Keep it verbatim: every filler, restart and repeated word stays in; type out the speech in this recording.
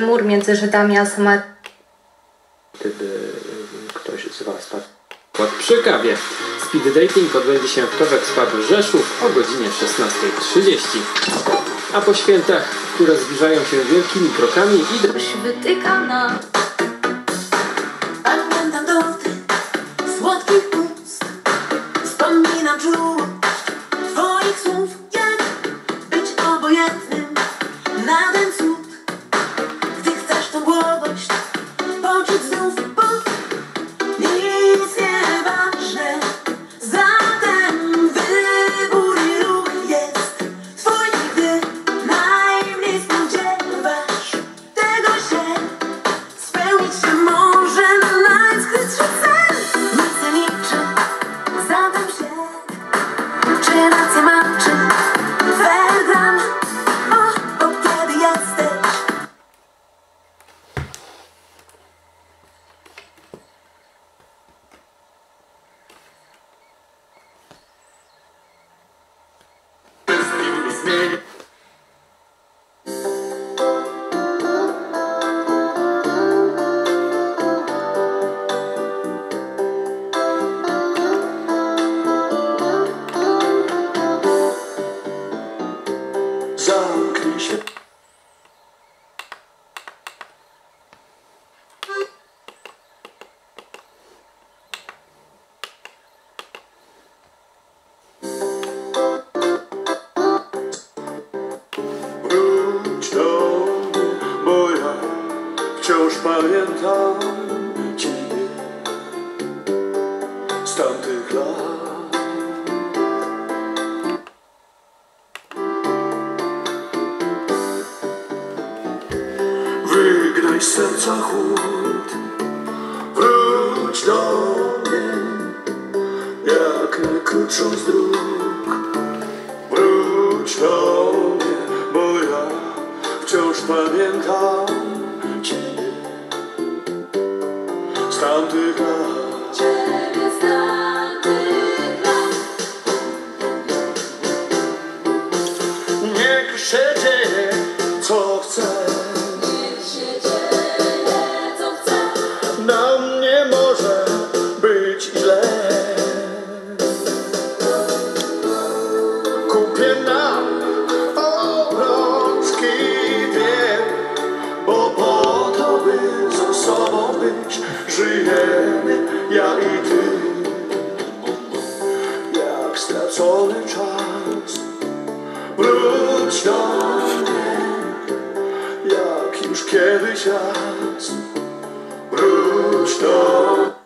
mur między Żydami a Samarytanami. Gdyby ktoś z Was padł przy kawie. Speed dating odbędzie się w Kowek Spa Rzeszów o godzinie szesnastej trzydzieści. A po świętach, które zbliżają się wielkimi krokami, idę... Wytykana. Pamiętam dotyk słodkich ust, wspominam czułość Twoich słów, jak być obojętnym na ten cud. Gdy chcesz tą błogość poczuć znów, bo nic nieważne. Zatem wybór i ruch jest Twój, gdy najmniej spodziewasz tego się. Spełnić się może najskrytszy cel. Nic nie liczy, zatem się. Czy rację mam, czy wygram? O, bo kiedy jesteś zamknij się. Wróć do mnie, bo ja wciąż pamiętam Ciebie z tamtych lat. Wygnaj z serca chłód, wróć do mnie, jak najkrótszą z dróg. Wróć do mnie, bo ja wciąż pamiętam Ciebie z tamtych lat. Ciebie z tamtych lat. Niech się dzieje, co chce. Niech się dzieje, co chce. Na mnie może być źle. Kupię nam obrączki dwie, bo po to, by ze sobą być, żyjemy ja i Ty. Jak stracony czas, wróć do mnie, jak już kiedyś raz. Wróć do